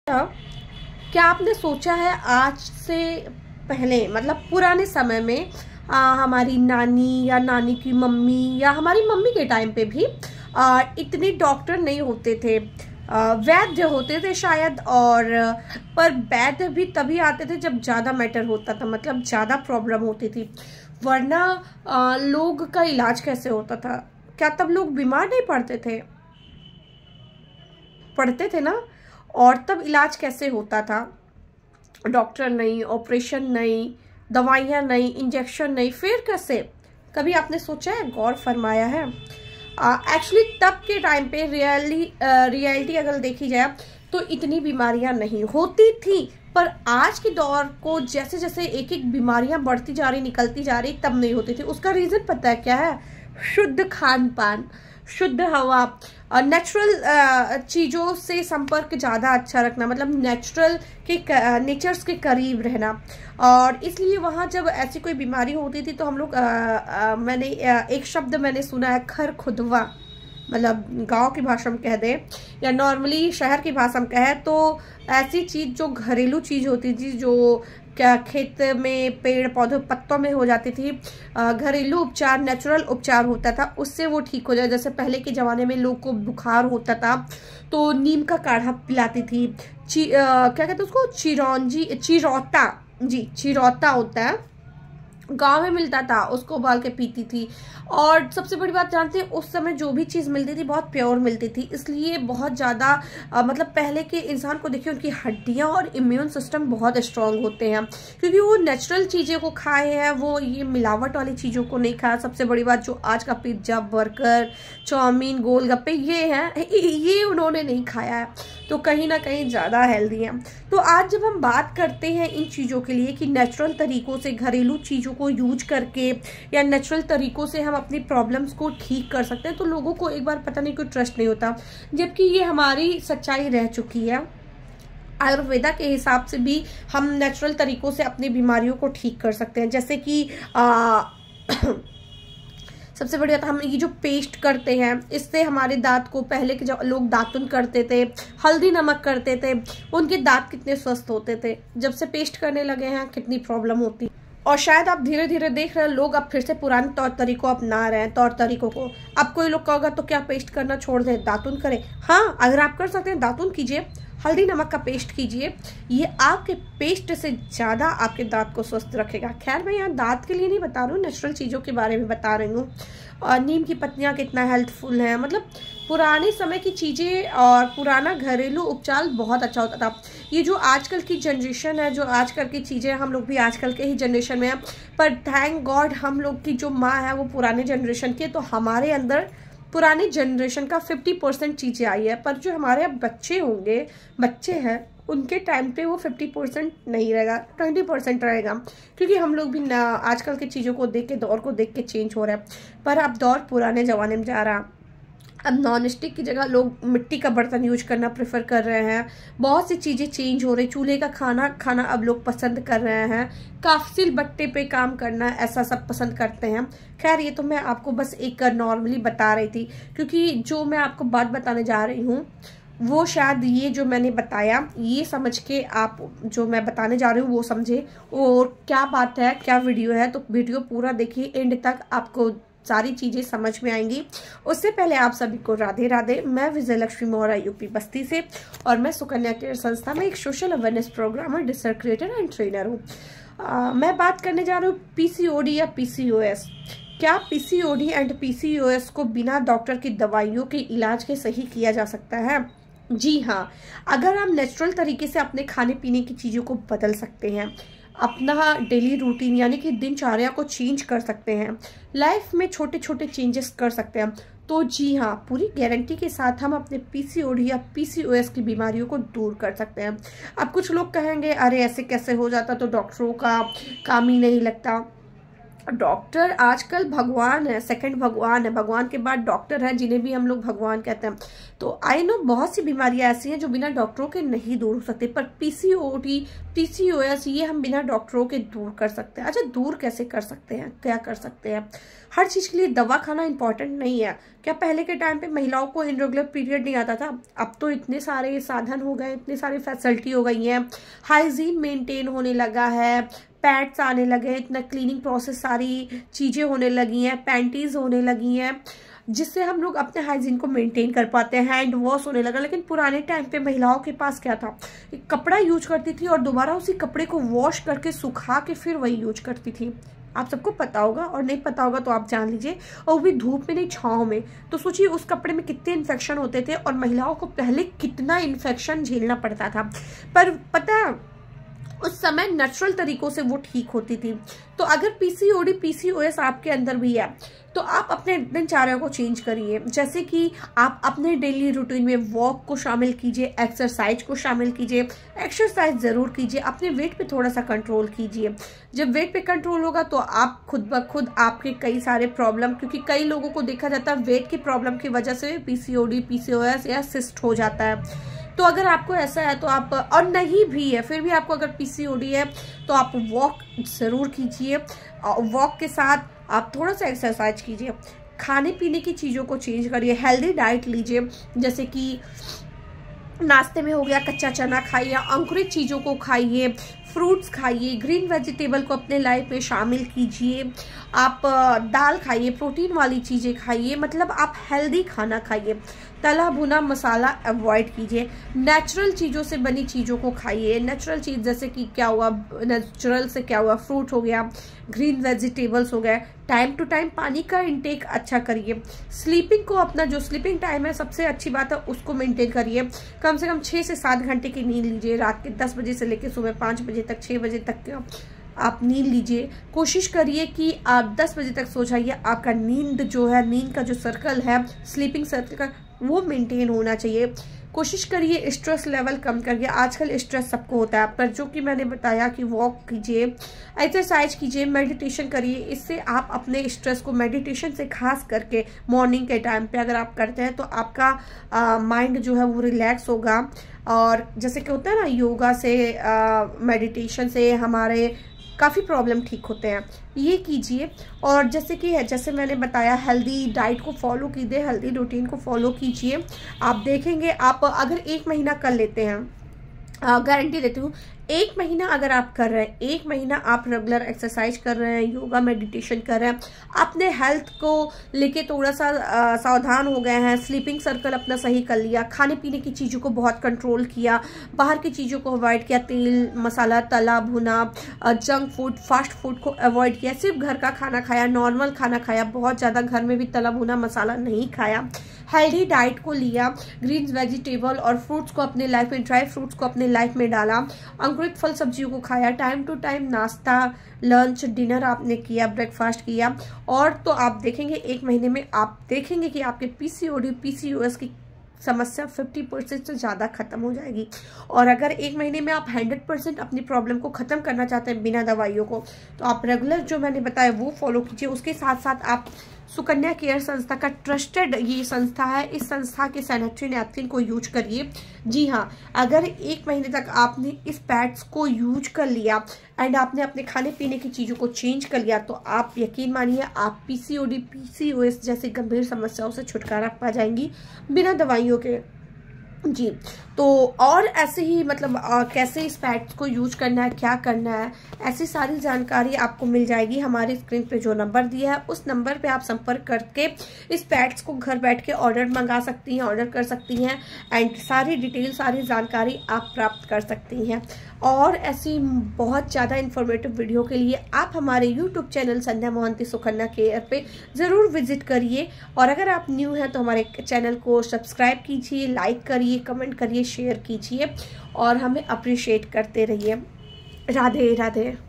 क्या आपने सोचा है आज से पहले, मतलब पुराने समय में हमारी नानी या नानी की मम्मी या हमारी मम्मी के टाइम पे भी इतने डॉक्टर नहीं होते थे, वैद्य होते थे शायद। और पर वैद्य भी तभी आते थे जब ज़्यादा मैटर होता था, मतलब ज़्यादा प्रॉब्लम होती थी, वरना लोग का इलाज कैसे होता था? क्या तब लोग बीमार नहीं पड़ते थे? पड़ते थे ना। और तब इलाज कैसे होता था? डॉक्टर नहीं, ऑपरेशन नहीं, दवाइयाँ नहीं, इंजेक्शन नहीं, फिर कैसे? कभी आपने सोचा है, गौर फरमाया है? एक्चुअली तब के टाइम पे रियलिटी अगर देखी जाए तो इतनी बीमारियां नहीं होती थी। पर आज के दौर को जैसे जैसे एक एक बीमारियां बढ़ती जा रही, निकलती जा रही, तब नहीं होती थी। उसका रीज़न पता है क्या है? शुद्ध खान पान, शुद्ध हवा, नेचुरल चीज़ों से संपर्क ज़्यादा अच्छा रखना, मतलब नेचर्स के करीब रहना। और इसलिए वहाँ जब ऐसी कोई बीमारी होती थी तो हम लोग मैंने एक शब्द मैंने सुना है, खरखुदवा, मतलब गांव की भाषा में कह दे या नॉर्मली शहर की भाषा में कहे तो ऐसी चीज़ जो घरेलू चीज़ होती थी, जो क्या खेत में पेड़ पौधे पत्तों में हो जाती थी, घरेलू उपचार, नेचुरल उपचार होता था, उससे वो ठीक हो जाए। जैसे पहले के ज़माने में लोग को बुखार होता था तो नीम का काढ़ा पिलाती थी, क्या कहते हैं उसको, चिरौता होता है, गांव में मिलता था, उसको उबाल के पीती थी। और सबसे बड़ी बात जानते हैं, उस समय जो भी चीज़ मिलती थी बहुत प्योर मिलती थी, इसलिए बहुत ज़्यादा मतलब पहले के इंसान को देखिए, उनकी हड्डियां और इम्यून सिस्टम बहुत स्ट्रांग होते हैं, क्योंकि वो नेचुरल चीज़ें को खाए हैं, वो ये मिलावट वाली चीज़ों को नहीं खाया। सबसे बड़ी बात, जो आज का पिज्ज़ा, बर्गर, चाउमीन, गोलगप्पे ये हैं, ये उन्होंने नहीं खाया है, तो कहीं ना कहीं ज़्यादा हेल्दी है। तो आज जब हम बात करते हैं इन चीज़ों के लिए कि नेचुरल तरीकों से, घरेलू चीज़ों को यूज करके या नेचुरल तरीकों से हम अपनी प्रॉब्लम्स को ठीक कर सकते हैं, तो लोगों को एक बार पता नहीं क्यों ट्रस्ट नहीं होता, जबकि ये हमारी सच्चाई रह चुकी है। आयुर्वेदा के हिसाब से भी हम नेचुरल तरीकों से अपनी बीमारियों को ठीक कर सकते हैं। जैसे कि सबसे बड़ी बात, हम ये जो पेस्ट करते हैं, इससे हमारे दांत को, पहले के जो लोग दातुन करते थे, हल्दी नमक करते थे, उनके दांत कितने स्वस्थ होते थे। जब से पेस्ट करने लगे हैं कितनी प्रॉब्लम होती। और शायद आप धीरे धीरे देख रहे हैं, लोग अब फिर से पुराने तौर तरीकों अपना रहे हैं, तौर तरीकों को। अब कोई लोग कहोगा तो क्या पेस्ट करना छोड़ दें, दातुन करें? हाँ, अगर आप कर सकते हैं दातुन कीजिए, हल्दी नमक का पेस्ट कीजिए, ये आपके पेस्ट से ज़्यादा आपके दांत को स्वस्थ रखेगा। खैर, मैं यहाँ दांत के लिए नहीं बता रही हूँ, नेचुरल चीज़ों के बारे में बता रही हूँ। और नीम की पत्तियाँ कितना हेल्पफुल हैं, मतलब पुराने समय की चीज़ें और पुराना घरेलू उपचार बहुत अच्छा होता था। ये जो आजकल की जनरेशन है, जो आजकल की चीज़ें, हम लोग भी आजकल के ही जनरेशन में हैं, पर थैंक गॉड हम लोग की जो माँ है वो पुराने जनरेशन की है, तो हमारे अंदर पुरानी जनरेशन का 50% चीज़ें आई है। पर जो हमारे अब बच्चे हैं, उनके टाइम पे वो 50% नहीं रहेगा, 20% रहेगा, क्योंकि हम लोग भी ना आजकल की चीज़ों को देख के, दौर को देख के चेंज हो रहा है। पर अब दौर पुराने ज़माने में जा रहा। अब नॉन स्टिक की जगह लोग मिट्टी का बर्तन यूज करना प्रेफर कर रहे हैं, बहुत सी चीज़ें चेंज हो रही, चूल्हे का खाना अब लोग पसंद कर रहे हैं, काफिल बट्टे पे काम करना, ऐसा सब पसंद करते हैं। खैर, ये तो मैं आपको बस एक नॉर्मली बता रही थी, क्योंकि जो मैं आपको बात बताने जा रही हूँ वो शायद ये जो मैंने बताया, ये समझ के आप जो मैं बताने जा रही हूँ वो समझे, और क्या बात है, क्या वीडियो है। तो वीडियो पूरा देखिए, एंड तक आपको सारी चीज़ें समझ में आएंगी। उससे पहले आप सभी को राधे राधे। मैं विजय लक्ष्मी मोहरा, यूपी बस्ती से, और मैं सुकन्या केयर संस्था में एक social awareness programmer, dessert creator and trainer हूँ। मैं बात करने जा रही हूँ पीसीओडी या पीसीओएस। क्या पीसीओडी एंड पीसीओएस को बिना डॉक्टर की दवाइयों के इलाज के सही किया जा सकता है? जी हाँ, अगर आप नेचुरल तरीके से अपने खाने पीने की चीज़ों को बदल सकते हैं, अपना डेली रूटीन यानी कि दिनचर्या को चेंज कर सकते हैं, लाइफ में छोटे छोटे चेंजेस कर सकते हैं, तो जी हाँ, पूरी गारंटी के साथ हम अपने पीसीओडी या पीसीओएस की बीमारियों को दूर कर सकते हैं। अब कुछ लोग कहेंगे, अरे ऐसे कैसे हो जाता, तो डॉक्टरों का काम ही नहीं लगता। डॉक्टर आजकल भगवान है, सेकंड भगवान है, भगवान के बाद डॉक्टर है जिन्हें भी हम लोग भगवान कहते हैं। तो आई नो बहुत सी बीमारियां ऐसी हैं जो बिना डॉक्टरों के नहीं दूर हो सकती, पर पीसीओडी, पीसीओएस ये हम बिना डॉक्टरों के दूर कर सकते हैं। अच्छा, दूर कैसे कर सकते हैं, क्या कर सकते हैं? हर चीज के लिए दवा खाना इंपॉर्टेंट नहीं है। क्या पहले के टाइम पे महिलाओं को इरेगुलर पीरियड नहीं आता था? अब तो इतने सारे साधन हो गए, इतनी सारी फैसिलिटी हो गई है, हाइजीन मेंटेन होने लगा है, पैड्स आने लगे हैं, इतना क्लीनिंग प्रोसेस, सारी चीजें होने लगी हैं, पैंटीज होने लगी हैं, जिससे हम लोग अपने हाइजीन को मेंटेन कर पाते हैं, हैंड वॉश होने लगा। लेकिन पुराने टाइम पे महिलाओं के पास क्या था? एक कपड़ा यूज करती थी और दोबारा उसी कपड़े को वॉश करके सुखा के फिर वही यूज करती थी। आप सबको पता होगा, और नहीं पता होगा तो आप जान लीजिए, और वो भी धूप में नहीं, छांव में। तो सोचिए उस कपड़े में कितने इन्फेक्शन होते थे और महिलाओं को पहले कितना इन्फेक्शन झेलना पड़ता था। पर पता उस समय नेचुरल तरीकों से वो ठीक होती थी। तो अगर पीसीओडी, पीसीओएस आपके अंदर भी है तो आप अपने दिनचर्या को चेंज करिए। जैसे कि आप अपने डेली रूटीन में वॉक को शामिल कीजिए, एक्सरसाइज को शामिल कीजिए। एक्सरसाइज जरूर कीजिए, अपने वेट पे थोड़ा सा कंट्रोल कीजिए। जब वेट पे कंट्रोल होगा तो आप खुद ब खुद आपके कई सारे प्रॉब्लम, क्योंकि कई लोगों को देखा जाता है वेट की प्रॉब्लम की वजह से पीसीओडी, पीसीओएस या सिस्ट हो जाता है। तो अगर आपको ऐसा है तो आप, और नहीं भी है फिर भी आपको अगर पीसीओडी है तो आप वॉक जरूर कीजिए। वॉक के साथ आप थोड़ा सा एक्सरसाइज कीजिए। खाने पीने की चीज़ों को चेंज करिए, हेल्दी डाइट लीजिए। जैसे कि नाश्ते में हो गया कच्चा चना खाइए, अंकुरित चीज़ों को खाइए, फ्रूट्स खाइए, ग्रीन वेजिटेबल को अपने लाइफ में शामिल कीजिए। आप दाल खाइए, प्रोटीन वाली चीज़ें खाइए, मतलब आप हेल्दी खाना खाइए। तला भुना मसाला अवॉइड कीजिए। नेचुरल चीज़ों से बनी चीज़ों को खाइए। नेचुरल चीज़ जैसे कि क्या हुआ, नेचुरल से क्या हुआ, फ्रूट हो गया, ग्रीन वेजिटेबल्स हो गए। टाइम टू टाइम पानी का इंटेक अच्छा करिए। स्लीपिंग को, अपना जो स्लीपिंग टाइम है सबसे अच्छी बात है उसको मेंटेन करिए। कम से कम 6 से 7 घंटे की नींद लीजिए। रात के 10 बजे से लेकर सुबह 5 बजे तक, 6 बजे तक आप नींद लीजिए। कोशिश करिए कि आप 10 बजे तक सो जाइए। आपका नींद जो है, नींद का जो सर्कल है, स्लीपिंग सर्कल का, वो मेंटेन होना चाहिए। कोशिश करिए स्ट्रेस लेवल कम करिए। आजकल स्ट्रेस सबको होता है, पर जो कि मैंने बताया कि वॉक कीजिए, एक्सरसाइज कीजिए, मेडिटेशन करिए। इससे आप अपने स्ट्रेस को, मेडिटेशन से खास करके मॉर्निंग के टाइम पे अगर आप करते हैं तो आपका माइंड जो है वो रिलैक्स होगा। और जैसे कि होता है ना, योगा से, मेडिटेशन से हमारे काफ़ी प्रॉब्लम ठीक होते हैं। ये कीजिए। और जैसे मैंने बताया, हेल्दी डाइट को फॉलो कीजिए, हेल्दी रूटीन को फॉलो कीजिए। आप देखेंगे, आप अगर 1 महीना कर लेते हैं, गारंटी देती हूँ, 1 महीना अगर आप कर रहे हैं, 1 महीना आप रेगुलर एक्सरसाइज कर रहे हैं, योगा मेडिटेशन कर रहे हैं, अपने हेल्थ को लेके थोड़ा सा सावधान हो गए हैं, स्लीपिंग सर्कल अपना सही कर लिया, खाने पीने की चीज़ों को बहुत कंट्रोल किया, बाहर की चीज़ों को अवॉइड किया, तेल मसाला, तला भुना, जंक फूड, फास्ट फूड को अवॉइड किया, सिर्फ घर का खाना खाया, नॉर्मल खाना खाया, बहुत ज़्यादा घर में भी तला भुना मसाला नहीं खाया, हेल्दी डाइट को लिया, ग्रीन वेजिटेबल और फ्रूट्स को अपने लाइफ में, ड्राई फ्रूट्स को अपने लाइफ में डाला, अंकुरित फल सब्जियों को खाया, टाइम टू टाइम नाश्ता, लंच, डिनर आपने किया, ब्रेकफास्ट किया। और तो आप देखेंगे 1 महीने में आप देखेंगे कि आपके पीसीओडी, पीसीओएस की समस्या 50% से ज़्यादा खत्म हो जाएगी। और अगर 1 महीने में आप 100% अपनी प्रॉब्लम को ख़त्म करना चाहते हैं बिना दवाइयों को, तो आप रेगुलर जो मैंने बताया वो फॉलो कीजिए। उसके साथ साथ आप सुकन्या केयर संस्था का ट्रस्टेड ये संस्था है, इस संस्था के सैनिटरी नैपकिन को यूज करिए। जी हाँ, अगर 1 महीने तक आपने इस पैड्स को यूज कर लिया एंड आपने अपने खाने पीने की चीज़ों को चेंज कर लिया, तो आप यकीन मानिए आप पीसीओडी, पीसीओएस जैसी गंभीर समस्याओं से छुटकारा पा जाएंगी बिना दवाइयों के। जी, तो और ऐसे ही मतलब कैसे इस पैड्स को यूज करना है, क्या करना है, ऐसी सारी जानकारी आपको मिल जाएगी। हमारे स्क्रीन पे जो नंबर दिया है उस नंबर पे आप संपर्क करके इस पैड्स को घर बैठ के ऑर्डर मंगा सकती हैं, ऑर्डर कर सकती हैं एंड सारी डिटेल, सारी जानकारी आप प्राप्त कर सकती हैं। और ऐसी बहुत ज़्यादा इन्फॉर्मेटिव वीडियो के लिए आप हमारे YouTube channel Sandhya Mohanty Sukanya care पे ज़रूर विजिट करिए। और अगर आप न्यू हैं तो हमारे चैनल को सब्सक्राइब कीजिए, लाइक करिए, कमेंट करिए, शेयर कीजिए और हमें अप्रिशिएट करते रहिए। राधे राधे।